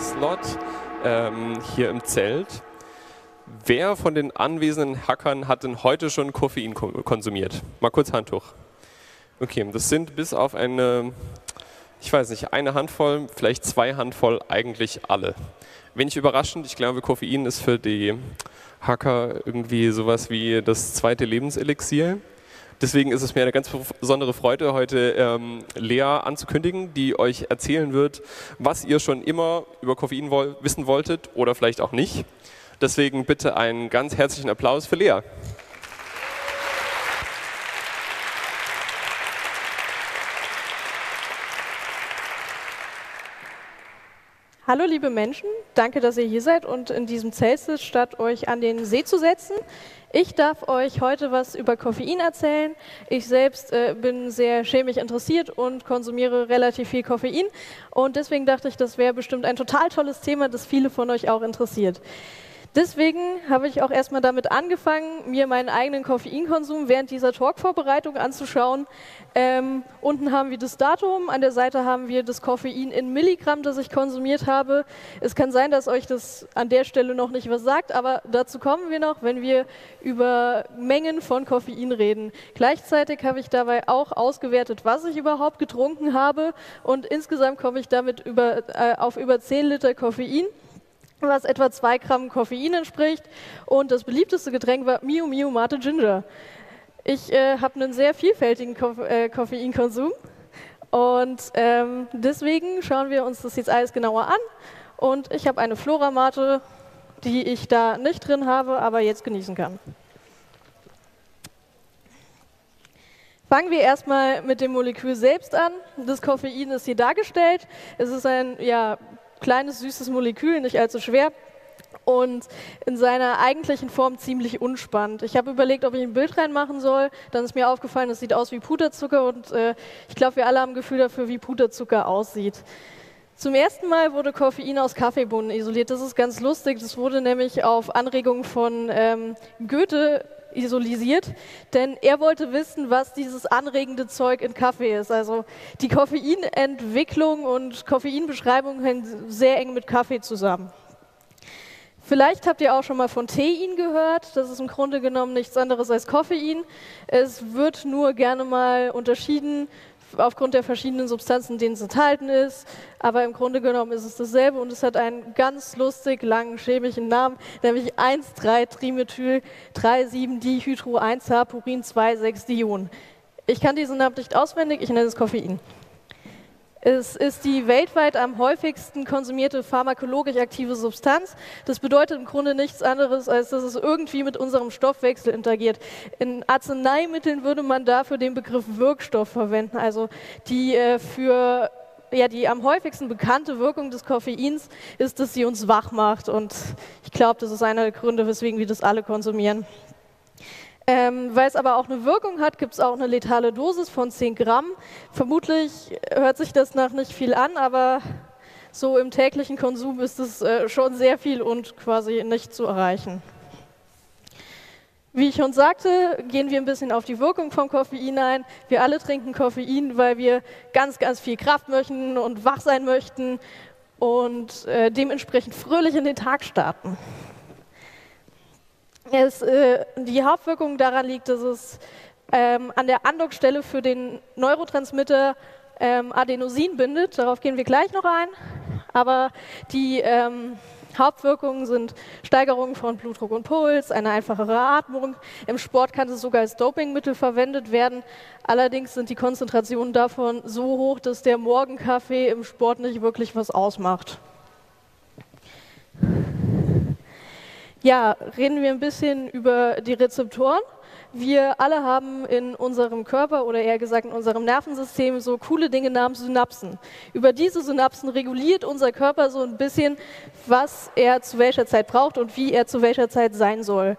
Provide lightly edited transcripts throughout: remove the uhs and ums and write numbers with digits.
Mittagslot hier im Zelt. Wer von den anwesenden Hackern hat denn heute schon Koffein konsumiert? Mal kurz Handtuch. Okay, das sind bis auf eine Handvoll, vielleicht 2 Handvoll eigentlich alle. Wenig überraschend, ich glaube, Koffein ist für die Hacker irgendwie sowas wie das zweite Lebenselixier. Deswegen ist es mir eine ganz besondere Freude, heute Lea anzukündigen, die euch erzählen wird, was ihr schon immer über Koffein wissen wolltet oder vielleicht auch nicht. Deswegen bitte einen ganz herzlichen Applaus für Lea. Hallo liebe Menschen, danke, dass ihr hier seid und in diesem Zelt sitzt, statt euch an den See zu setzen. Ich darf euch heute was über Koffein erzählen. Ich selbst bin sehr chemisch interessiert und konsumiere relativ viel Koffein. Und deswegen dachte ich, das wäre bestimmt ein total tolles Thema, das viele von euch auch interessiert. Deswegen habe ich auch erstmal damit angefangen, mir meinen eigenen Koffeinkonsum während dieser Talk-Vorbereitung anzuschauen. Unten haben wir das Datum, an der Seite haben wir das Koffein in Milligramm, das ich konsumiert habe. Es kann sein, dass euch das an der Stelle noch nicht was sagt, aber dazu kommen wir noch, wenn wir über Mengen von Koffein reden. Gleichzeitig habe ich dabei auch ausgewertet, was ich überhaupt getrunken habe, und insgesamt komme ich damit auf über 10 Liter Koffein, was etwa 2 Gramm Koffein entspricht, und das beliebteste Getränk war Mio Mio Mate Ginger. Ich habe einen sehr vielfältigen Koffeinkonsum und deswegen schauen wir uns das jetzt alles genauer an, und ich habe eine Flora Mate, die ich da nicht drin habe, aber jetzt genießen kann. Fangen wir erstmal mit dem Molekül selbst an. Das Koffein ist hier dargestellt. Es ist ein kleines, süßes Molekül, nicht allzu schwer und in seiner eigentlichen Form ziemlich unspannend. Ich habe überlegt, ob ich ein Bild reinmachen soll, dann ist mir aufgefallen, es sieht aus wie Puderzucker, und ich glaube, wir alle haben ein Gefühl dafür, wie Puderzucker aussieht. Zum ersten Mal wurde Koffein aus Kaffeebohnen isoliert. Das ist ganz lustig, das wurde nämlich auf Anregung von Goethe isolisiert, denn er wollte wissen, was dieses anregende Zeug in Kaffee ist. Also die Koffeinentwicklung und Koffeinbeschreibung hängen sehr eng mit Kaffee zusammen. Vielleicht habt ihr auch schon mal von Tein gehört. Das ist im Grunde genommen nichts anderes als Koffein. Es wird nur gerne mal unterschieden aufgrund der verschiedenen Substanzen, in denen es enthalten ist. Aber im Grunde genommen ist es dasselbe, und es hat einen ganz lustig langen chemischen Namen, nämlich 1,3-Trimethyl-3,7-Dihydro-1-H-Purin-2,6-Dion. Ich kann diesen Namen nicht auswendig, ich nenne es Koffein. Es ist die weltweit am häufigsten konsumierte pharmakologisch aktive Substanz. Das bedeutet im Grunde nichts anderes, als dass es irgendwie mit unserem Stoffwechsel interagiert. In Arzneimitteln würde man dafür den Begriff Wirkstoff verwenden. Also die die am häufigsten bekannte Wirkung des Koffeins ist, dass sie uns wach macht. Und ich glaube, das ist einer der Gründe, weswegen wir das alle konsumieren. Weil es aber auch eine Wirkung hat, gibt es auch eine letale Dosis von 10 Gramm. Vermutlich hört sich das nach nicht viel an, aber so im täglichen Konsum ist es schon sehr viel und quasi nicht zu erreichen. Wie ich schon sagte, gehen wir ein bisschen auf die Wirkung vom Koffein ein. Wir alle trinken Koffein, weil wir ganz, ganz viel Kraft möchten und wach sein möchten und dementsprechend fröhlich in den Tag starten. Die Hauptwirkung daran liegt, dass es an der Andockstelle für den Neurotransmitter Adenosin bindet. Darauf gehen wir gleich noch ein. Aber die Hauptwirkungen sind Steigerung von Blutdruck und Puls, eine einfachere Atmung. Im Sport kann es sogar als Dopingmittel verwendet werden. Allerdings sind die Konzentrationen davon so hoch, dass der Morgenkaffee im Sport nicht wirklich was ausmacht. Ja, reden wir ein bisschen über die Rezeptoren. Wir alle haben in unserem Körper, oder eher gesagt in unserem Nervensystem, so coole Dinge namens Synapsen. Über diese Synapsen reguliert unser Körper so ein bisschen, was er zu welcher Zeit braucht und wie er zu welcher Zeit sein soll.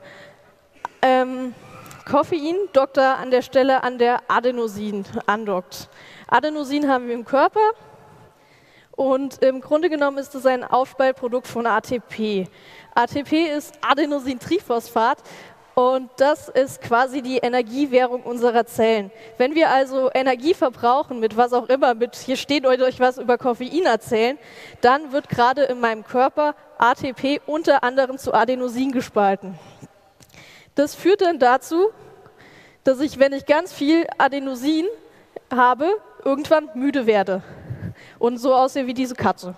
Koffein dockt da an der Stelle an der Adenosin andockt. Adenosin haben wir im Körper. Und im Grunde genommen ist es ein Aufspaltprodukt von ATP. ATP ist Adenosintriphosphat Und das ist quasi die Energiewährung unserer Zellen. Wenn wir also Energie verbrauchen mit was auch immer, mit hier steht euch was über Koffein erzählen, dann wird gerade in meinem Körper ATP unter anderem zu Adenosin gespalten. Das führt dann dazu, dass ich, wenn ich ganz viel Adenosin habe, irgendwann müde werde und so aussehe wie diese Katze.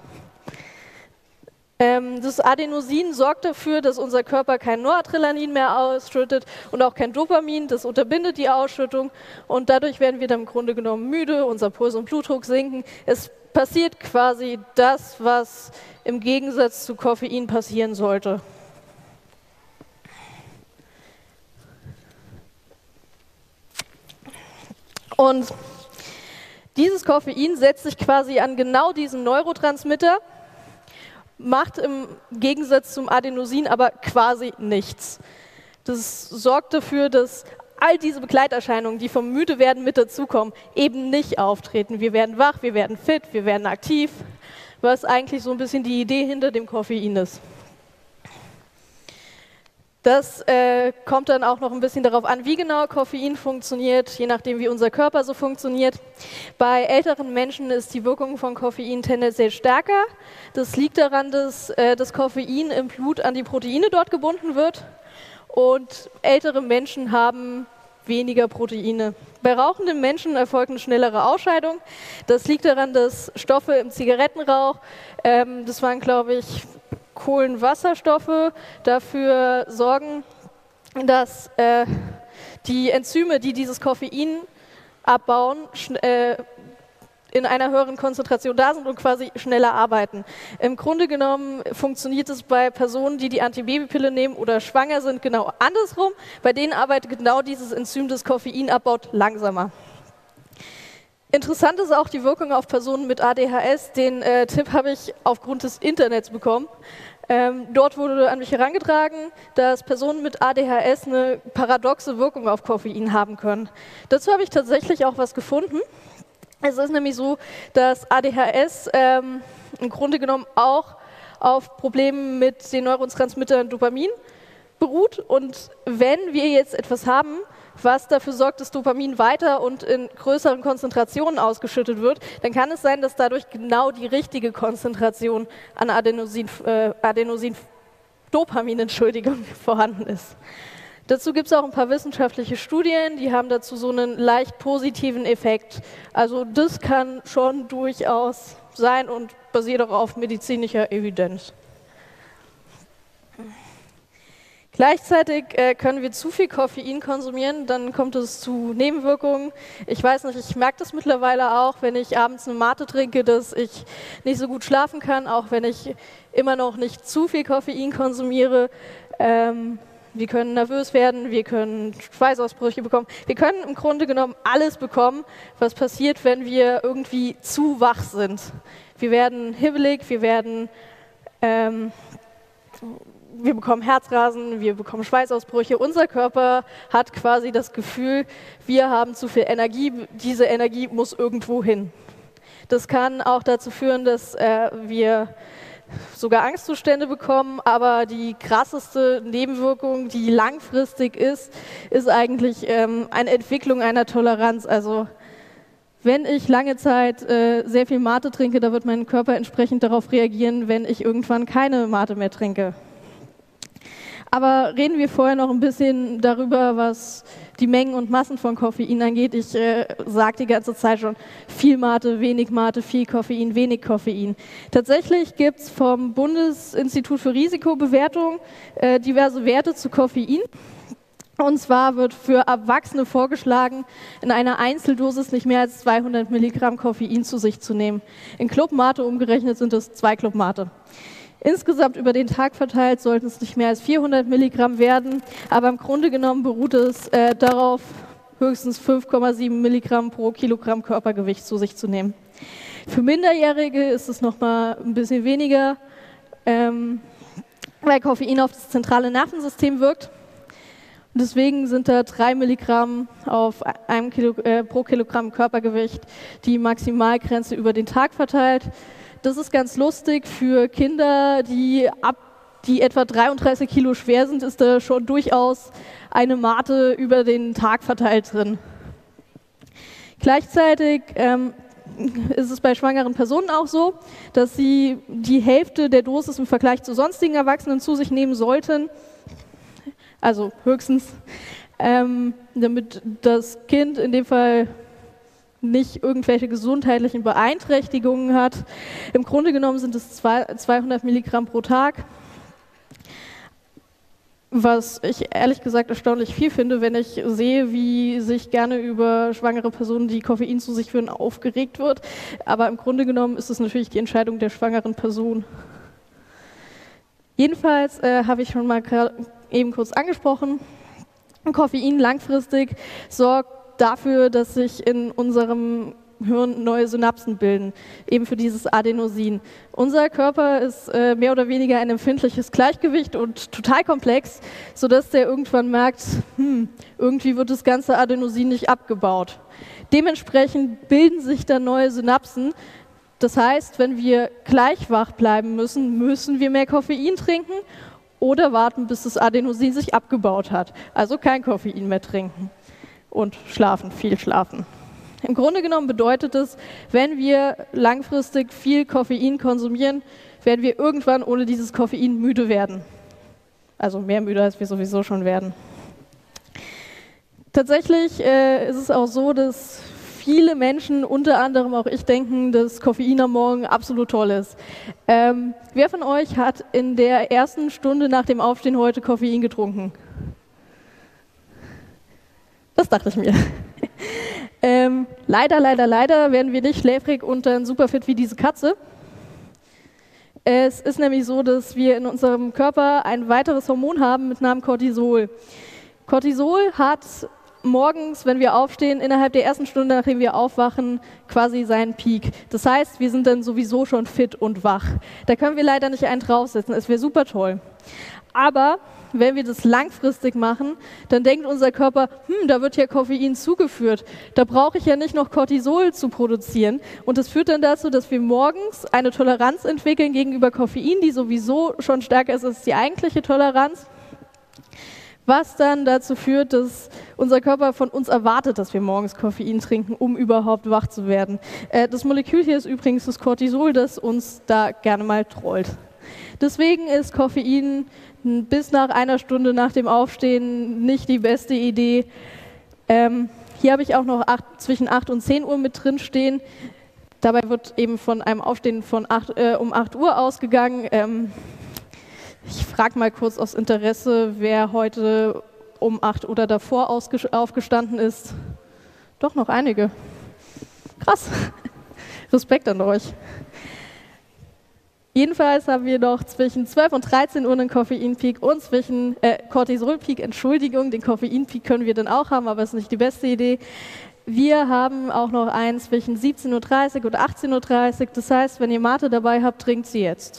Das Adenosin sorgt dafür, dass unser Körper kein Noradrenalin mehr ausschüttet und auch kein Dopamin, das unterbindet die Ausschüttung und dadurch werden wir dann im Grunde genommen müde, unser Puls und Blutdruck sinken. Es passiert quasi das, was im Gegensatz zu Koffein passieren sollte. Und dieses Koffein setzt sich quasi an genau diesen Neurotransmitter, macht im Gegensatz zum Adenosin aber quasi nichts. Das sorgt dafür, dass all diese Begleiterscheinungen, die vom Müdewerden mit dazukommen, eben nicht auftreten. Wir werden wach, wir werden fit, wir werden aktiv, was eigentlich so ein bisschen die Idee hinter dem Koffein ist. Das kommt dann auch noch ein bisschen darauf an, wie genau Koffein funktioniert, je nachdem, wie unser Körper so funktioniert. Bei älteren Menschen ist die Wirkung von Koffein tendenziell stärker. Das liegt daran, dass das Koffein im Blut an die Proteine dort gebunden wird und ältere Menschen haben weniger Proteine. Bei rauchenden Menschen erfolgt eine schnellere Ausscheidung. Das liegt daran, dass Stoffe im Zigarettenrauch, das waren, glaube ich, Kohlenwasserstoffe, dafür sorgen, dass die Enzyme, die dieses Koffein abbauen, in einer höheren Konzentration da sind und quasi schneller arbeiten. Im Grunde genommen funktioniert es bei Personen, die die Antibabypille nehmen oder schwanger sind, genau andersrum. Bei denen arbeitet genau dieses Enzym, das Koffein abbaut, langsamer. Interessant ist auch die Wirkung auf Personen mit ADHS. Den Tipp habe ich aufgrund des Internets bekommen. Dort wurde an mich herangetragen, dass Personen mit ADHS eine paradoxe Wirkung auf Koffein haben können. Dazu habe ich tatsächlich auch was gefunden. Es ist nämlich so, dass ADHS im Grunde genommen auch auf Problemen mit den Neurotransmittern Dopamin beruht. Und wenn wir jetzt etwas haben, was dafür sorgt, dass Dopamin weiter und in größeren Konzentrationen ausgeschüttet wird, dann kann es sein, dass dadurch genau die richtige Konzentration an Dopamin, vorhanden ist. Dazu gibt es auch ein paar wissenschaftliche Studien, die haben dazu so einen leicht positiven Effekt. Also das kann schon durchaus sein und basiert auch auf medizinischer Evidenz. Gleichzeitig können wir zu viel Koffein konsumieren, dann kommt es zu Nebenwirkungen. Ich weiß nicht, ich merke das mittlerweile auch, wenn ich abends eine Mate trinke, dass ich nicht so gut schlafen kann, auch wenn ich immer noch nicht zu viel Koffein konsumiere. Wir können nervös werden, wir können Schweißausbrüche bekommen. Wir können im Grunde genommen alles bekommen, was passiert, wenn wir irgendwie zu wach sind. Wir werden hibbelig, wir bekommen Herzrasen, wir bekommen Schweißausbrüche. Unser Körper hat quasi das Gefühl, wir haben zu viel Energie, diese Energie muss irgendwo hin. Das kann auch dazu führen, dass wir sogar Angstzustände bekommen, aber die krasseste Nebenwirkung, die langfristig ist eigentlich eine Entwicklung einer Toleranz. Also wenn ich lange Zeit sehr viel Mate trinke, da wird mein Körper entsprechend darauf reagieren, wenn ich irgendwann keine Mate mehr trinke. Aber reden wir vorher noch ein bisschen darüber, was die Mengen und Massen von Koffein angeht. Ich sage die ganze Zeit schon, viel Mate, viel Koffein, wenig Koffein. Tatsächlich gibt es vom Bundesinstitut für Risikobewertung diverse Werte zu Koffein. Und zwar wird für Erwachsene vorgeschlagen, in einer Einzeldosis nicht mehr als 200 Milligramm Koffein zu sich zu nehmen. In Club Mate umgerechnet sind es 2 Club Mate. Insgesamt über den Tag verteilt sollten es nicht mehr als 400 Milligramm werden, aber im Grunde genommen beruht es darauf, höchstens 5,7 Milligramm pro Kilogramm Körpergewicht zu sich zu nehmen. Für Minderjährige ist es nochmal ein bisschen weniger, weil Koffein auf das zentrale Nervensystem wirkt. Und deswegen sind da 3 Milligramm auf pro Kilogramm Körpergewicht die Maximalgrenze über den Tag verteilt. Das ist ganz lustig für Kinder, die ab die etwa 33 Kilo schwer sind, ist da schon durchaus eine Mate über den Tag verteilt drin. Gleichzeitig ist es bei schwangeren Personen auch so, dass sie die Hälfte der Dosis im Vergleich zu sonstigen Erwachsenen zu sich nehmen sollten, also höchstens, damit das Kind in dem Fall nicht irgendwelche gesundheitlichen Beeinträchtigungen hat. Im Grunde genommen sind es 200 Milligramm pro Tag, was ich ehrlich gesagt erstaunlich viel finde, wenn ich sehe, wie sich gerne über schwangere Personen, die Koffein zu sich führen, aufgeregt wird. Aber im Grunde genommen ist es natürlich die Entscheidung der schwangeren Person. Jedenfalls habe ich schon mal eben kurz angesprochen, Koffein langfristig sorgt dafür, dass sich in unserem Hirn neue Synapsen bilden, eben für dieses Adenosin. Unser Körper ist mehr oder weniger ein empfindliches Gleichgewicht und total komplex, sodass der irgendwann merkt, irgendwie wird das ganze Adenosin nicht abgebaut. Dementsprechend bilden sich dann neue Synapsen. Das heißt, wenn wir gleich wach bleiben müssen, müssen wir mehr Koffein trinken oder warten, bis das Adenosin sich abgebaut hat. Also kein Koffein mehr trinken. Und schlafen, viel schlafen. Im Grunde genommen bedeutet es, wenn wir langfristig viel Koffein konsumieren, werden wir irgendwann ohne dieses Koffein müde werden. Also mehr müde, als wir sowieso schon werden. Tatsächlich ist es auch so, dass viele Menschen, unter anderem auch ich, denken, dass Koffein am Morgen absolut toll ist. Wer von euch hat in der ersten Stunde nach dem Aufstehen heute Koffein getrunken? Das dachte ich mir. Leider werden wir nicht schläfrig und dann super fit wie diese Katze. Es ist nämlich so, dass wir in unserem Körper ein weiteres Hormon haben mit Namen Cortisol. Cortisol hat morgens, wenn wir aufstehen, innerhalb der ersten Stunde, nachdem wir aufwachen, quasi seinen Peak. Das heißt, wir sind dann sowieso schon fit und wach. Da können wir leider nicht einen draufsetzen, es wäre super toll. Aber wenn wir das langfristig machen, dann denkt unser Körper, da wird ja Koffein zugeführt, da brauche ich ja nicht noch Cortisol zu produzieren. Und das führt dann dazu, dass wir morgens eine Toleranz entwickeln gegenüber Koffein, die sowieso schon stärker ist als die eigentliche Toleranz, was dann dazu führt, dass unser Körper von uns erwartet, dass wir morgens Koffein trinken, um überhaupt wach zu werden. Das Molekül hier ist übrigens das Cortisol, das uns da gerne mal trollt. Deswegen ist Koffein bis nach einer Stunde nach dem Aufstehen nicht die beste Idee. Hier habe ich auch noch zwischen 8 und 10 Uhr mit drin stehen. Dabei wird eben von einem Aufstehen um 8 Uhr ausgegangen. Ich frage mal kurz aus Interesse, wer heute um 8 oder davor aufgestanden ist. Doch noch einige. Krass. Respekt an euch. Jedenfalls haben wir noch zwischen 12 und 13 Uhr einen Koffeinpeak und zwischen Cortisolpeak, Entschuldigung, den Koffeinpeak können wir dann auch haben, aber ist nicht die beste Idee. Wir haben auch noch einen zwischen 17:30 Uhr und 18:30 Uhr. Das heißt, wenn ihr Mate dabei habt, trinkt sie jetzt.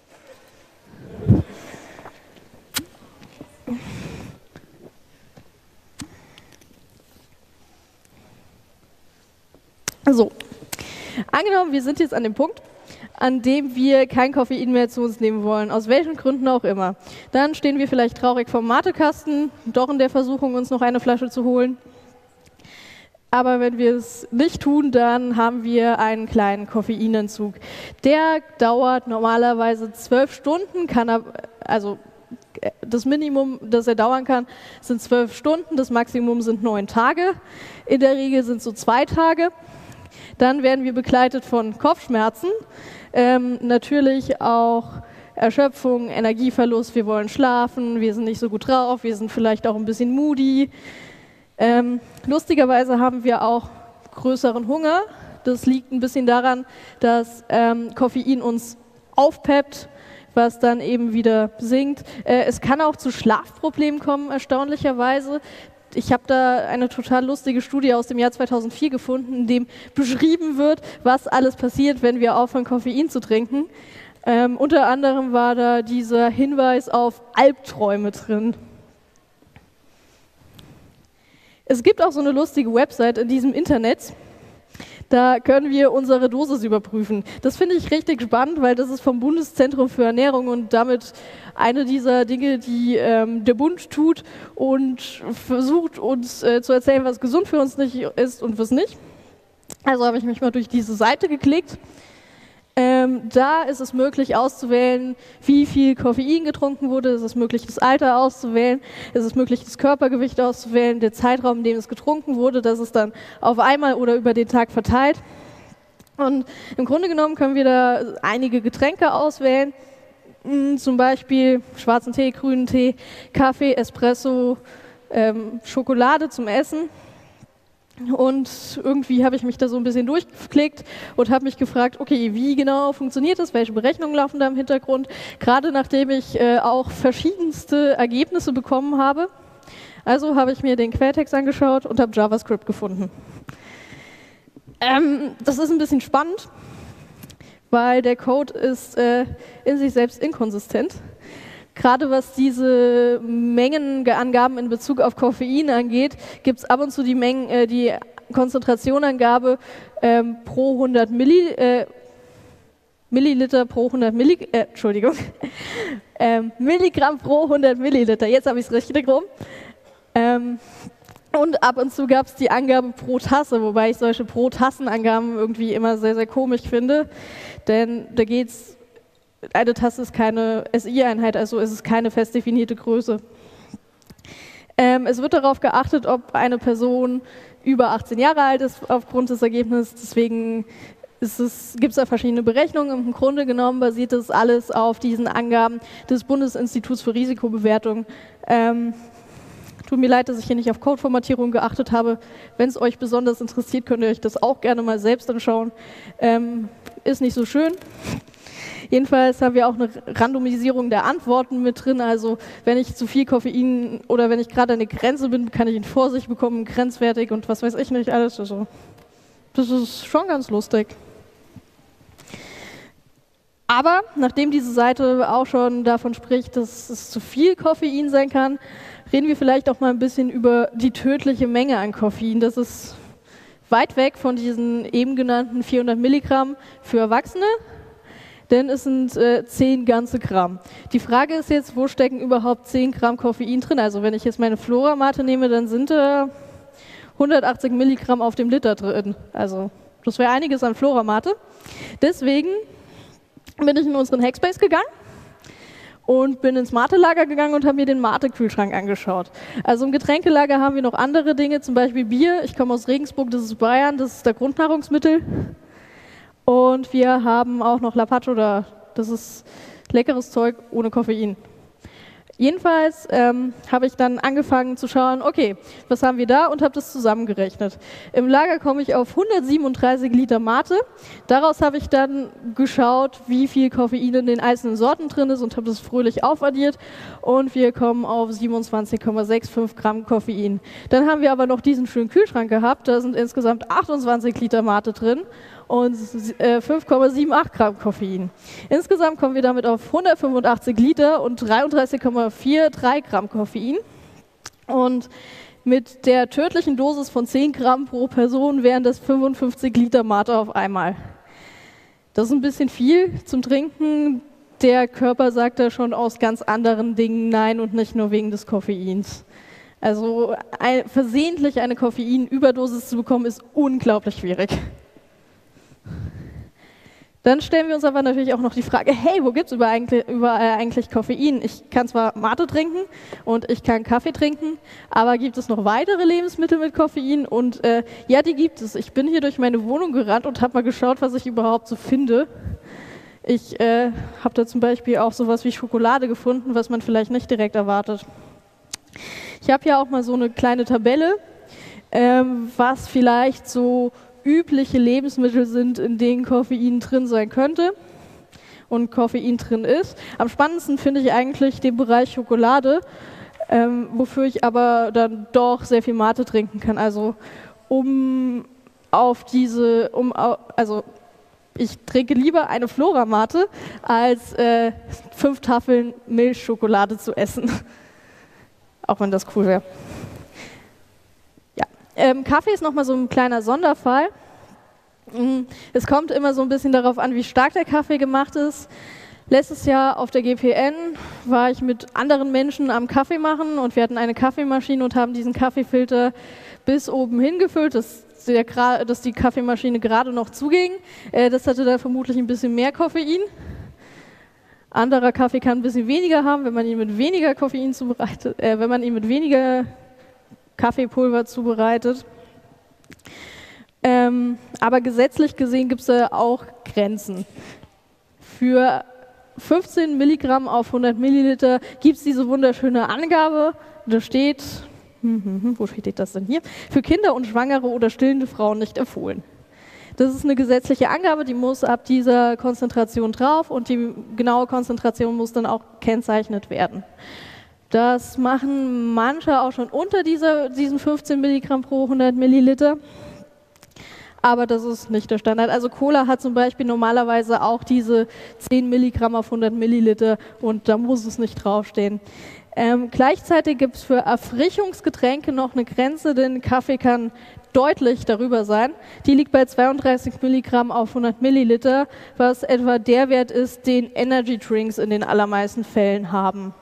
So, angenommen, wir sind jetzt an dem Punkt, an dem wir kein Koffein mehr zu uns nehmen wollen, aus welchen Gründen auch immer. Dann stehen wir vielleicht traurig vorm Matekasten, doch in der Versuchung, uns noch eine Flasche zu holen. Aber wenn wir es nicht tun, dann haben wir einen kleinen Koffeinentzug. Der dauert normalerweise 12 Stunden, also das Minimum, das er dauern kann, sind 12 Stunden, das Maximum sind 9 Tage. In der Regel sind es so 2 Tage. Dann werden wir begleitet von Kopfschmerzen, natürlich auch Erschöpfung, Energieverlust, wir wollen schlafen, wir sind nicht so gut drauf, wir sind vielleicht auch ein bisschen moody. Lustigerweise haben wir auch größeren Hunger. Das liegt ein bisschen daran, dass Koffein uns aufpeppt, was dann eben wieder sinkt. Es kann auch zu Schlafproblemen kommen, erstaunlicherweise. Ich habe da eine total lustige Studie aus dem Jahr 2004 gefunden, in dem beschrieben wird, was alles passiert, wenn wir aufhören, Koffein zu trinken. Unter anderem war da dieser Hinweis auf Albträume drin. Es gibt auch so eine lustige Website in diesem Internet, Da können wir unsere Dosis überprüfen. Das finde ich richtig spannend, weil das ist vom Bundeszentrum für Ernährung und damit eine dieser Dinge, die der Bund tut und versucht uns zu erzählen, was gesund für uns nicht ist und was nicht. Also habe ich mich mal durch diese Seite geklickt. Da ist es möglich auszuwählen, wie viel Koffein getrunken wurde, es ist möglich, das Alter auszuwählen, es ist möglich, das Körpergewicht auszuwählen, der Zeitraum, in dem es getrunken wurde, das ist dann auf einmal oder über den Tag verteilt. Und im Grunde genommen können wir da einige Getränke auswählen, zum Beispiel schwarzen Tee, grünen Tee, Kaffee, Espresso, Schokolade zum Essen. Und irgendwie habe ich mich da so ein bisschen durchgeklickt und habe mich gefragt, okay, wie genau funktioniert das, welche Berechnungen laufen da im Hintergrund, gerade nachdem ich auch verschiedenste Ergebnisse bekommen habe. Also habe ich mir den Quelltext angeschaut und habe JavaScript gefunden. Das ist ein bisschen spannend, weil der Code ist in sich selbst inkonsistent. Gerade was diese Mengenangaben in Bezug auf Koffein angeht, gibt es ab und zu die Konzentrationangabe pro 100 Milliliter pro 100 Milligramm pro 100 Milliliter. Jetzt habe ich es richtig rum. Und ab und zu gab es die Angabe pro Tasse, wobei ich solche Pro-Tassen-Angaben irgendwie immer sehr, sehr komisch finde, denn da geht es. Eine Tasse ist keine SI-Einheit, also ist es keine fest definierte Größe. Es wird darauf geachtet, ob eine Person über 18 Jahre alt ist aufgrund des Ergebnisses. Deswegen gibt es da verschiedene Berechnungen. Im Grunde genommen basiert das alles auf diesen Angaben des Bundesinstituts für Risikobewertung. Tut mir leid, dass ich hier nicht auf Codeformatierung geachtet habe. Wenn es euch besonders interessiert, könnt ihr euch das auch gerne mal selbst anschauen. Ist nicht so schön. Jedenfalls haben wir auch eine Randomisierung der Antworten mit drin. Also wenn ich zu viel Koffein oder wenn ich gerade an der Grenze bin, kann ich ihn vor sich bekommen, grenzwertig und was weiß ich nicht alles. Also, das ist schon ganz lustig. Aber nachdem diese Seite auch schon davon spricht, dass es zu viel Koffein sein kann, reden wir vielleicht auch mal ein bisschen über die tödliche Menge an Koffein. Das ist weit weg von diesen eben genannten 400 Milligramm für Erwachsene. Denn es sind 10 ganze Gramm. Die Frage ist jetzt, wo stecken überhaupt 10 Gramm Koffein drin? Also wenn ich jetzt meine Flora-Mate nehme, dann sind 180 Milligramm auf dem Liter drin. Also das wäre einiges an Flora-Mate. Deswegen bin ich in unseren Hackspace gegangen und bin ins Mate-Lager gegangen und habe mir den Mate-Kühlschrank angeschaut. Also im Getränkelager haben wir noch andere Dinge, zum Beispiel Bier. Ich komme aus Regensburg, das ist Bayern, das ist der Grundnahrungsmittel. Und wir haben auch noch Lapacho da. Das ist leckeres Zeug ohne Koffein. Jedenfalls habe ich dann angefangen zu schauen, okay, was haben wir da und habe das zusammengerechnet. Im Lager komme ich auf 137 Liter Mate. Daraus habe ich dann geschaut, wie viel Koffein in den einzelnen Sorten drin ist und habe das fröhlich aufaddiert. Und wir kommen auf 27,65 Gramm Koffein. Dann haben wir aber noch diesen schönen Kühlschrank gehabt. Da sind insgesamt 28 Liter Mate drin und 5,78 Gramm Koffein. Insgesamt kommen wir damit auf 185 Liter und 33,43 Gramm Koffein. Und mit der tödlichen Dosis von 10 Gramm pro Person wären das 55 Liter Mate auf einmal. Das ist ein bisschen viel zum Trinken. Der Körper sagt da schon aus ganz anderen Dingen Nein und nicht nur wegen des Koffeins. Also versehentlich eine Koffeinüberdosis zu bekommen, ist unglaublich schwierig. Dann stellen wir uns aber natürlich auch noch die Frage, hey, wo gibt es überall eigentlich Koffein? Ich kann zwar Mate trinken und ich kann Kaffee trinken, aber gibt es noch weitere Lebensmittel mit Koffein? Und ja, die gibt es. Ich bin hier durch meine Wohnung gerannt und habe mal geschaut, was ich überhaupt so finde. Ich habe da zum Beispiel auch sowas wie Schokolade gefunden, was man vielleicht nicht direkt erwartet. Ich habe hier auch mal so eine kleine Tabelle, was vielleicht so übliche Lebensmittel sind, in denen Koffein drin sein könnte und Koffein drin ist. Am spannendsten finde ich eigentlich den Bereich Schokolade, wofür ich aber dann doch sehr viel Mate trinken kann. Also ich trinke lieber eine Flora-Mate, als 5 Tafeln Milchschokolade zu essen. Auch wenn das cool wäre. Ja. Kaffee ist nochmal so ein kleiner Sonderfall. Es kommt immer so ein bisschen darauf an, wie stark der Kaffee gemacht ist. Letztes Jahr auf der GPN war ich mit anderen Menschen am Kaffee machen und wir hatten eine Kaffeemaschine und haben diesen Kaffeefilter bis oben hingefüllt, dass die Kaffeemaschine gerade noch zuging. Das hatte da vermutlich ein bisschen mehr Koffein. Anderer Kaffee kann ein bisschen weniger haben, wenn man ihn mit weniger Koffein zubereitet, wenn man ihn mit weniger Kaffeepulver zubereitet. Aber gesetzlich gesehen gibt es da auch Grenzen. Für 15 Milligramm auf 100 Milliliter gibt es diese wunderschöne Angabe. Da steht, wo steht das denn hier? Für Kinder und Schwangere oder stillende Frauen nicht empfohlen. Das ist eine gesetzliche Angabe, die muss ab dieser Konzentration drauf und die genaue Konzentration muss dann auch gekennzeichnet werden. Das machen manche auch schon unter diesen 15 Milligramm pro 100 Milliliter. Aber das ist nicht der Standard. Also Cola hat zum Beispiel normalerweise auch diese 10 Milligramm auf 100 Milliliter und da muss es nicht draufstehen. Gleichzeitig gibt es für Erfrischungsgetränke noch eine Grenze, denn Kaffee kann deutlich darüber sein. Die liegt bei 32 Milligramm auf 100 Milliliter, was etwa der Wert ist, den Energy Drinks in den allermeisten Fällen haben.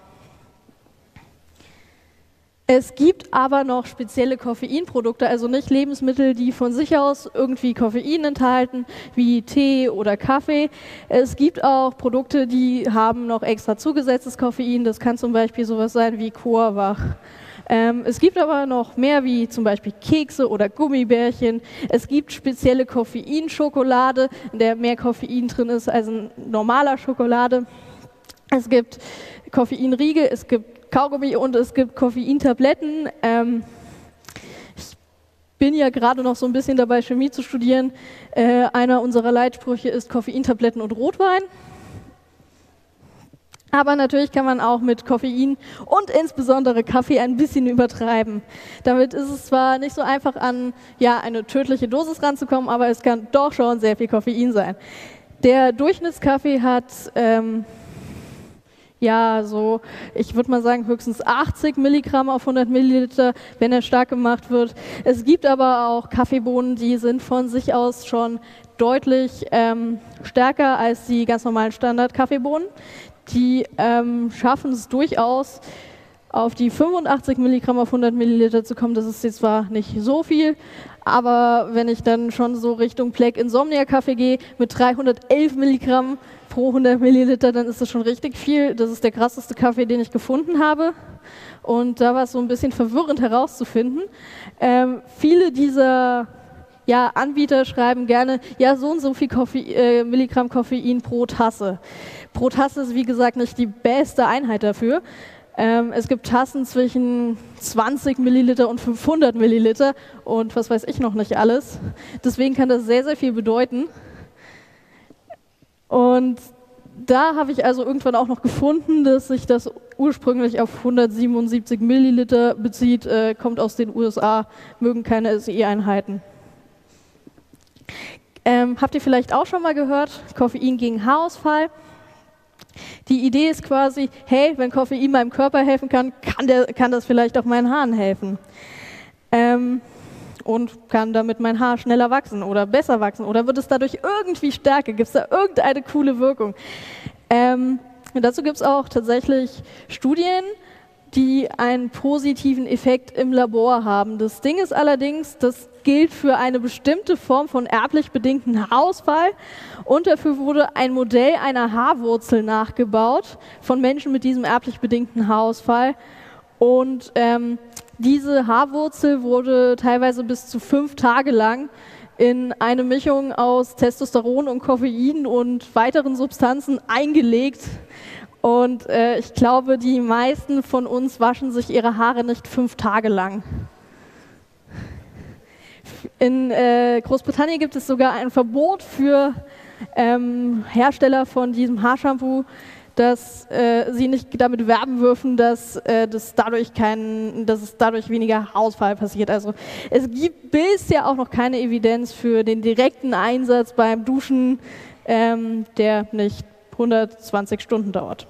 Es gibt aber noch spezielle Koffeinprodukte, also nicht Lebensmittel, die von sich aus irgendwie Koffein enthalten, wie Tee oder Kaffee. Es gibt auch Produkte, die haben noch extra zugesetztes Koffein, das kann zum Beispiel sowas sein wie Coa-Wach. Es gibt aber noch mehr, wie zum Beispiel Kekse oder Gummibärchen. Es gibt spezielle Koffeinschokolade, in der mehr Koffein drin ist als in normaler Schokolade. Es gibt Koffeinriegel, es gibt Kaugummi und es gibt Koffeintabletten. Ich bin ja gerade noch so ein bisschen dabei, Chemie zu studieren. Einer unserer Leitsprüche ist Koffeintabletten und Rotwein. Aber natürlich kann man auch mit Koffein und insbesondere Kaffee ein bisschen übertreiben. Damit ist es zwar nicht so einfach an eine tödliche Dosis ranzukommen, aber es kann doch schon sehr viel Koffein sein. Der Durchschnittskaffee hat ich würde mal sagen, höchstens 80 Milligramm auf 100 Milliliter, wenn er stark gemacht wird. Es gibt aber auch Kaffeebohnen, die sind von sich aus schon deutlich stärker als die ganz normalen Standard-Kaffeebohnen. Die schaffen es durchaus, auf die 85 Milligramm auf 100 Milliliter zu kommen. Das ist jetzt zwar nicht so viel, aber wenn ich dann schon so Richtung Black Insomnia Kaffee gehe mit 311 Milligramm pro 100 Milliliter, dann ist das schon richtig viel. Das ist der krasseste Kaffee, den ich gefunden habe. Und da war es so ein bisschen verwirrend herauszufinden. Viele dieser Anbieter schreiben gerne, so und so viel Milligramm Koffein pro Tasse. Pro Tasse ist, wie gesagt, nicht die beste Einheit dafür. Es gibt Tassen zwischen 20 Milliliter und 500 Milliliter und was weiß ich noch nicht alles. Deswegen kann das sehr, sehr viel bedeuten. Und da habe ich also irgendwann auch noch gefunden, dass sich das ursprünglich auf 177 Milliliter bezieht, kommt aus den USA, mögen keine SI-Einheiten. Habt ihr vielleicht auch schon mal gehört, Koffein gegen Haarausfall? Die Idee ist quasi, hey, wenn Koffein meinem Körper helfen kann, kann das vielleicht auch meinen Haaren helfen. Und kann damit mein Haar schneller wachsen oder besser wachsen oder wird es dadurch irgendwie stärker? Gibt es da irgendeine coole Wirkung? Dazu gibt es auch tatsächlich Studien, die einen positiven Effekt im Labor haben. Das Ding ist allerdings, das gilt für eine bestimmte Form von erblich bedingten Haarausfall und dafür wurde ein Modell einer Haarwurzel nachgebaut von Menschen mit diesem erblich bedingten Haarausfall und diese Haarwurzel wurde teilweise bis zu 5 Tage lang in eine Mischung aus Testosteron und Koffein und weiteren Substanzen eingelegt. Und ich glaube, die meisten von uns waschen sich ihre Haare nicht 5 Tage lang. In Großbritannien gibt es sogar ein Verbot für Hersteller von diesem Haarshampoo, dass sie nicht damit werben dürfen, dass es dadurch weniger Haarausfall passiert. Also es gibt bisher auch noch keine Evidenz für den direkten Einsatz beim Duschen, der nicht 120 Stunden dauert.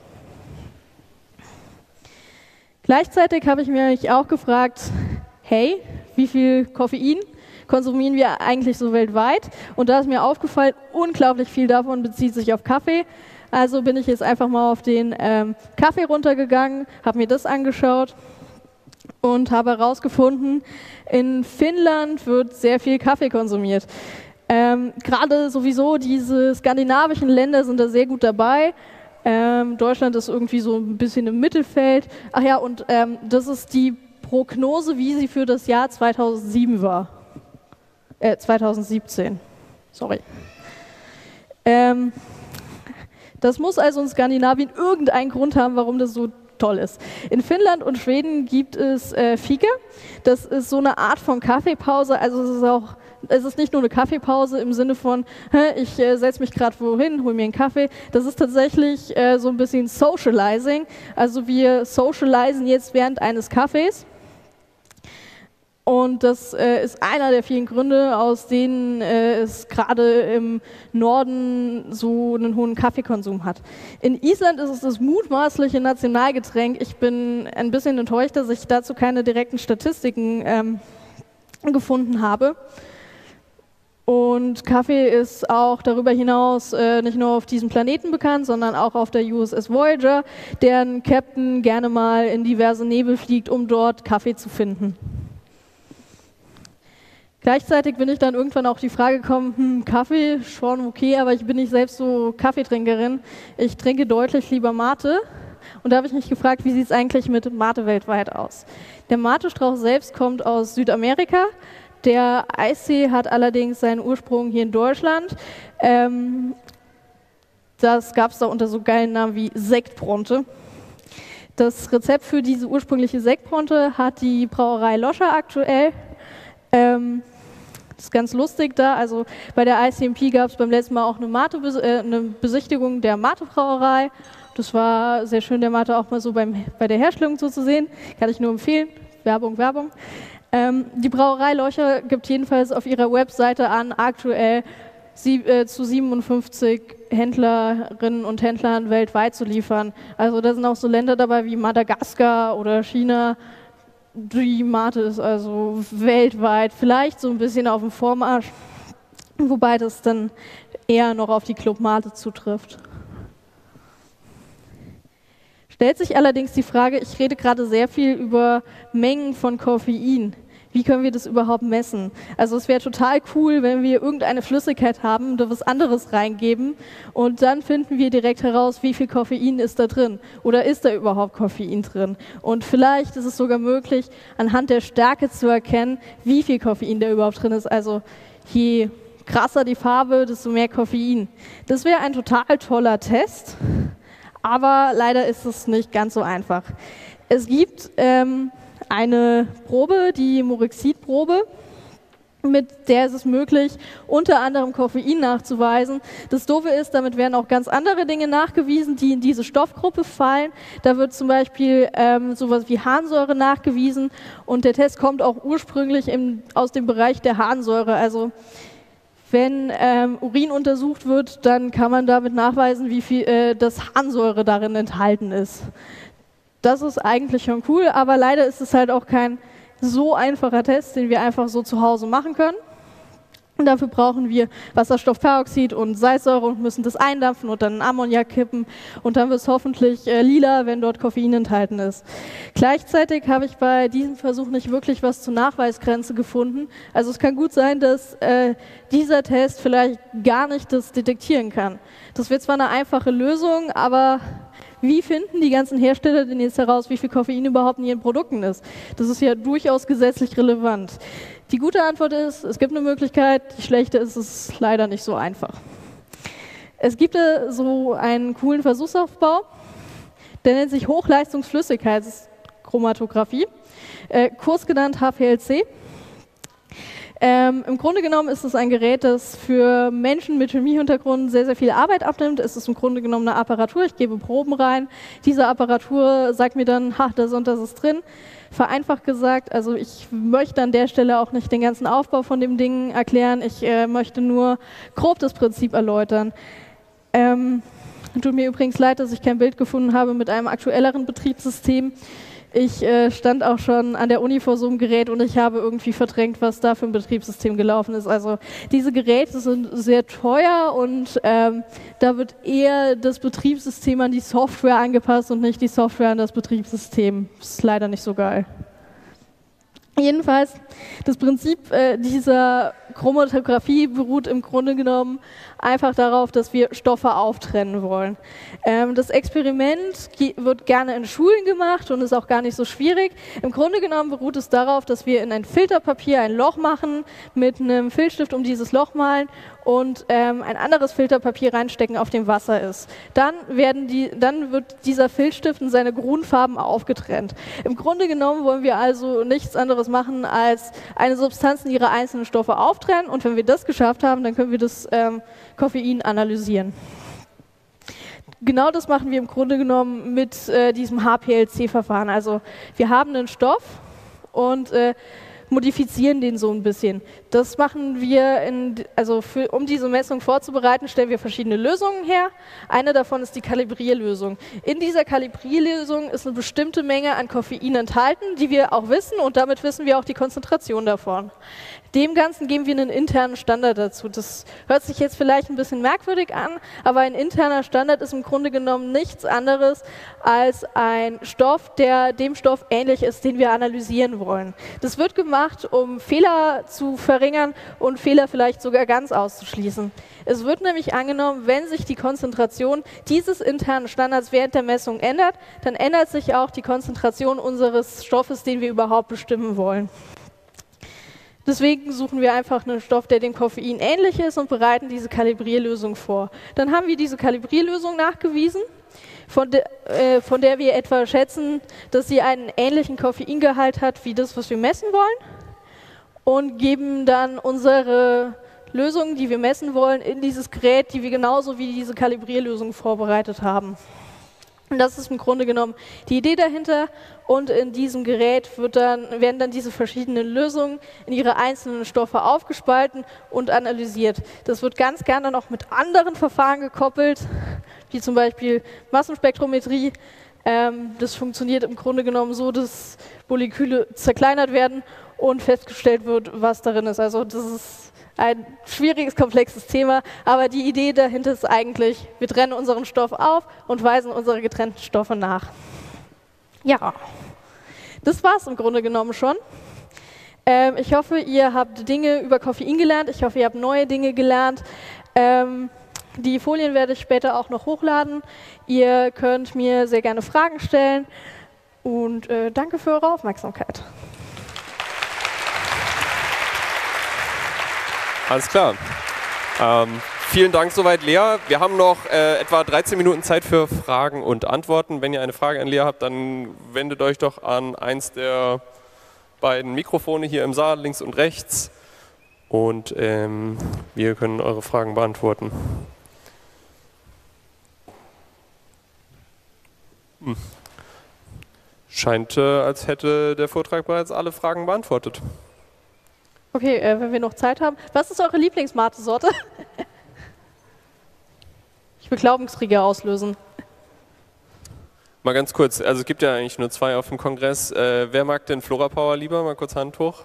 Gleichzeitig habe ich mich auch gefragt, hey, wie viel Koffein konsumieren wir eigentlich so weltweit. Und da ist mir aufgefallen, unglaublich viel davon bezieht sich auf Kaffee. Also bin ich jetzt einfach mal auf den Kaffee runtergegangen, habe mir das angeschaut und habe herausgefunden, in Finnland wird sehr viel Kaffee konsumiert. Gerade sowieso diese skandinavischen Länder sind da sehr gut dabei. Deutschland ist irgendwie so ein bisschen im Mittelfeld. Ach ja, und das ist die Prognose, wie sie für das Jahr 2007 war. 2017, sorry. Das muss also in Skandinavien irgendeinen Grund haben, warum das so toll ist. In Finnland und Schweden gibt es Fika. Das ist so eine Art von Kaffeepause. Also es ist nicht nur eine Kaffeepause im Sinne von, ich setze mich gerade wohin, hole mir einen Kaffee. Das ist tatsächlich so ein bisschen Socializing. Also wir socialisen jetzt während eines Kaffees. Und das ist einer der vielen Gründe, aus denen es gerade im Norden so einen hohen Kaffeekonsum hat. In Island ist es das mutmaßliche Nationalgetränk. Ich bin ein bisschen enttäuscht, dass ich dazu keine direkten Statistiken gefunden habe. Und Kaffee ist auch darüber hinaus nicht nur auf diesem Planeten bekannt, sondern auch auf der USS Voyager, deren Captain gerne mal in diverse Nebel fliegt, um dort Kaffee zu finden. Gleichzeitig bin ich dann irgendwann auch die Frage gekommen, Kaffee, schon okay, aber ich bin nicht selbst so Kaffeetrinkerin. Ich trinke deutlich lieber Mate. Und da habe ich mich gefragt, wie sieht es eigentlich mit Mate weltweit aus? Der Mate-Strauch selbst kommt aus Südamerika. Der Eistee hat allerdings seinen Ursprung hier in Deutschland. Das gab es da unter so geilen Namen wie Sektbronte. Das Rezept für diese ursprüngliche Sektbronte hat die Brauerei Loscher aktuell. Das ist ganz lustig da, also bei der ICMP gab es beim letzten Mal auch eine Besichtigung der Mate-Brauerei. Das war sehr schön, der Mate auch mal so bei der Herstellung so zu sehen. Kann ich nur empfehlen. Werbung, Werbung. Die Brauerei Loscher gibt jedenfalls auf ihrer Webseite an, aktuell zu 57 Händlerinnen und Händlern weltweit zu liefern. Also da sind auch so Länder dabei wie Madagaskar oder China. Die Mate ist also weltweit vielleicht so ein bisschen auf dem Vormarsch, wobei das dann eher noch auf die Club Mate zutrifft. Stellt sich allerdings die Frage, ich rede gerade sehr viel über Mengen von Koffein. Wie können wir das überhaupt messen? Also es wäre total cool, wenn wir irgendeine Flüssigkeit haben, da was anderes reingeben und dann finden wir direkt heraus, wie viel Koffein ist da drin oder ist da überhaupt Koffein drin. Und vielleicht ist es sogar möglich, anhand der Stärke zu erkennen, wie viel Koffein da überhaupt drin ist. Also je krasser die Farbe, desto mehr Koffein. Das wäre ein total toller Test, aber leider ist es nicht ganz so einfach. Es gibt eine Probe, die Morexid-Probe, mit der ist es möglich, unter anderem Koffein nachzuweisen. Das Doofe ist, damit werden auch ganz andere Dinge nachgewiesen, die in diese Stoffgruppe fallen. Da wird zum Beispiel sowas wie Harnsäure nachgewiesen und der Test kommt auch ursprünglich aus dem Bereich der Harnsäure. Also wenn Urin untersucht wird, dann kann man damit nachweisen, wie viel das Harnsäure darin enthalten ist. Das ist eigentlich schon cool, aber leider ist es halt auch kein so einfacher Test, den wir einfach so zu Hause machen können. Und dafür brauchen wir Wasserstoffperoxid und Salzsäure und müssen das eindampfen und dann in Ammoniak kippen und dann wird es hoffentlich lila, wenn dort Koffein enthalten ist. Gleichzeitig habe ich bei diesem Versuch nicht wirklich was zur Nachweisgrenze gefunden. Also es kann gut sein, dass dieser Test vielleicht gar nicht das detektieren kann. Das wird zwar eine einfache Lösung, aber wie finden die ganzen Hersteller denn jetzt heraus, wie viel Koffein überhaupt in ihren Produkten ist? Das ist ja durchaus gesetzlich relevant. Die gute Antwort ist, es gibt eine Möglichkeit, die schlechte ist, es ist leider nicht so einfach. Es gibt so einen coolen Versuchsaufbau, der nennt sich Hochleistungsflüssigkeitschromatographie, kurz genannt HPLC. Im Grunde genommen ist es ein Gerät, das für Menschen mit Chemiehintergrund sehr, sehr viel Arbeit abnimmt. Es ist im Grunde genommen eine Apparatur, ich gebe Proben rein. Diese Apparatur sagt mir dann, das und das ist drin. Vereinfacht gesagt, also ich möchte an der Stelle auch nicht den ganzen Aufbau von dem Ding erklären, ich möchte nur grob das Prinzip erläutern. Tut mir übrigens leid, dass ich kein Bild gefunden habe mit einem aktuelleren Betriebssystem. Ich stand auch schon an der Uni vor so einem Gerät und ich habe irgendwie verdrängt, was da für ein Betriebssystem gelaufen ist. Also diese Geräte sind sehr teuer und da wird eher das Betriebssystem an die Software angepasst und nicht die Software an das Betriebssystem. Das ist leider nicht so geil. Jedenfalls, das Prinzip dieser Chromatographie beruht im Grunde genommen einfach darauf, dass wir Stoffe auftrennen wollen. Das Experiment wird gerne in Schulen gemacht und ist auch gar nicht so schwierig. Im Grunde genommen beruht es darauf, dass wir in ein Filterpapier ein Loch machen, mit einem Filzstift um dieses Loch malen und ein anderes Filterpapier reinstecken, auf dem Wasser ist. Dann wird dieser Filzstift in seine Grundfarben aufgetrennt. Im Grunde genommen wollen wir also nichts anderes machen, als eine Substanz in ihre einzelnen Stoffe auftrennen und wenn wir das geschafft haben, dann können wir das Koffein analysieren. Genau das machen wir im Grunde genommen mit diesem HPLC-Verfahren. Also wir haben einen Stoff und modifizieren den so ein bisschen. Das machen wir, um diese Messung vorzubereiten, stellen wir verschiedene Lösungen her. Eine davon ist die Kalibrierlösung. In dieser Kalibrierlösung ist eine bestimmte Menge an Koffein enthalten, die wir auch wissen und damit wissen wir auch die Konzentration davon. Dem Ganzen geben wir einen internen Standard dazu. Das hört sich jetzt vielleicht ein bisschen merkwürdig an, aber ein interner Standard ist im Grunde genommen nichts anderes als ein Stoff, der dem Stoff ähnlich ist, den wir analysieren wollen. Das wird gemacht, um Fehler zu verringern und Fehler vielleicht sogar ganz auszuschließen. Es wird nämlich angenommen, wenn sich die Konzentration dieses internen Standards während der Messung ändert, dann ändert sich auch die Konzentration unseres Stoffes, den wir überhaupt bestimmen wollen. Deswegen suchen wir einfach einen Stoff, der dem Koffein ähnlich ist und bereiten diese Kalibrierlösung vor. Dann haben wir diese Kalibrierlösung nachgewiesen, von der wir etwa schätzen, dass sie einen ähnlichen Koffeingehalt hat wie das, was wir messen wollen und geben dann unsere Lösungen, die wir messen wollen, in dieses Gerät, die wir genauso wie diese Kalibrierlösung vorbereitet haben. Und das ist im Grunde genommen die Idee dahinter und in diesem Gerät werden dann diese verschiedenen Lösungen in ihre einzelnen Stoffe aufgespalten und analysiert. Das wird ganz gerne noch mit anderen Verfahren gekoppelt, wie zum Beispiel Massenspektrometrie. Das funktioniert im Grunde genommen so, dass Moleküle zerkleinert werden und festgestellt wird, was darin ist. Also das ist ein schwieriges, komplexes Thema, aber die Idee dahinter ist eigentlich, wir trennen unseren Stoff auf und weisen unsere getrennten Stoffe nach. Ja, das war es im Grunde genommen schon. Ich hoffe, ihr habt Dinge über Koffein gelernt, ich hoffe, ihr habt neue Dinge gelernt. Die Folien werde ich später auch noch hochladen. Ihr könnt mir sehr gerne Fragen stellen und danke für eure Aufmerksamkeit. Alles klar. Vielen Dank soweit, Lea. Wir haben noch etwa 13 Minuten Zeit für Fragen und Antworten. Wenn ihr eine Frage an Lea habt, dann wendet euch doch an eins der beiden Mikrofone hier im Saal, links und rechts. Und wir können eure Fragen beantworten. Scheint, als hätte der Vortrag bereits alle Fragen beantwortet. Okay, wenn wir noch Zeit haben. Was ist eure Lieblingsmate-Sorte? Ich will Glaubenskriege auslösen. Mal ganz kurz, also es gibt ja eigentlich nur zwei auf dem Kongress. Wer mag denn Florapower lieber? Mal kurz Hand hoch.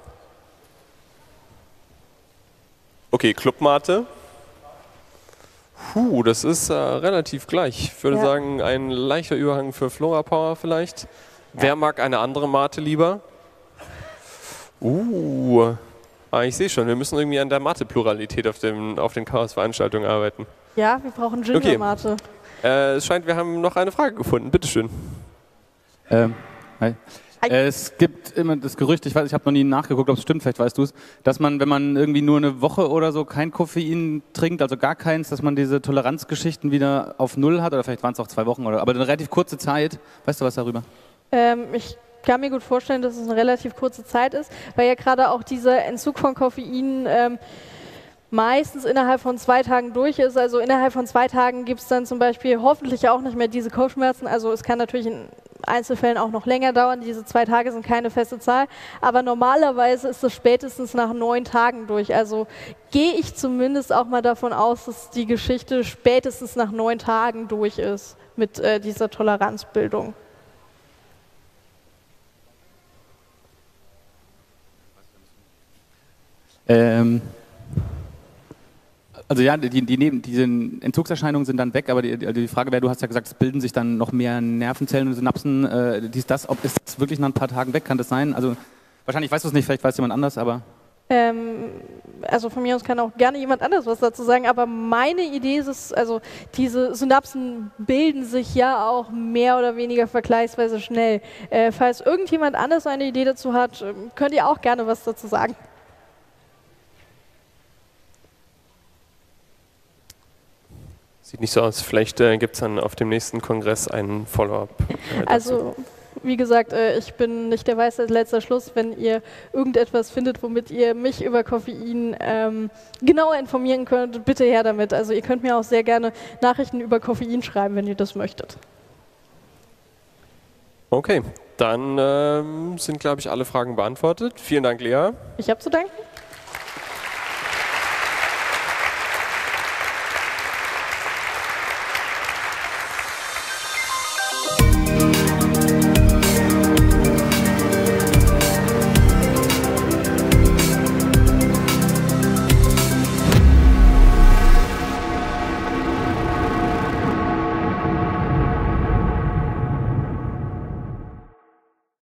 Okay, Clubmate. Das ist relativ gleich. Ich würde sagen, ein leichter Überhang für Florapower vielleicht. Ja. Wer mag eine andere Mate lieber? Ich sehe schon, wir müssen irgendwie an der Mate-Pluralität auf den Chaos-Veranstaltungen arbeiten. Ja, wir brauchen Ginger-Mate. Okay. Es scheint, wir haben noch eine Frage gefunden. Bitteschön. Hi. Es gibt immer das Gerücht, ich habe noch nie nachgeguckt, ob es stimmt, vielleicht weißt du es, dass man, wenn man irgendwie nur eine Woche oder so kein Koffein trinkt, also gar keins, dass man diese Toleranzgeschichten wieder auf Null hat, oder vielleicht waren es auch 2 Wochen, aber eine relativ kurze Zeit. Weißt du was darüber? Ich kann mir gut vorstellen, dass es eine relativ kurze Zeit ist, weil ja gerade auch dieser Entzug von Koffein meistens innerhalb von 2 Tagen durch ist. Also innerhalb von 2 Tagen gibt es dann zum Beispiel hoffentlich auch nicht mehr diese Kopfschmerzen. Also es kann natürlich in Einzelfällen auch noch länger dauern. Diese 2 Tage sind keine feste Zahl. Aber normalerweise ist es spätestens nach 9 Tagen durch. Also gehe ich zumindest auch mal davon aus, dass die Geschichte spätestens nach 9 Tagen durch ist mit dieser Toleranzbildung. Also ja, diese Entzugserscheinungen sind dann weg, aber die Frage wäre, du hast ja gesagt, es bilden sich dann noch mehr Nervenzellen und Synapsen, ist das wirklich nach ein paar Tagen weg, kann das sein? Also wahrscheinlich weißt du es nicht, vielleicht weiß jemand anders, aber... Also von mir aus kann auch gerne jemand anderes was dazu sagen, aber meine Idee ist es, also diese Synapsen bilden sich ja auch mehr oder weniger vergleichsweise schnell. Falls irgendjemand anders eine Idee dazu hat, könnt ihr auch gerne was dazu sagen. Sieht nicht so aus. Vielleicht gibt es dann auf dem nächsten Kongress einen Follow-up. Also, wie gesagt, ich bin nicht der Weisheit letzter Schluss. Wenn ihr irgendetwas findet, womit ihr mich über Koffein genauer informieren könnt, bitte her damit. Also ihr könnt mir auch sehr gerne Nachrichten über Koffein schreiben, wenn ihr das möchtet. Okay, dann sind, glaube ich, alle Fragen beantwortet. Vielen Dank, Lea. Ich habe zu danken.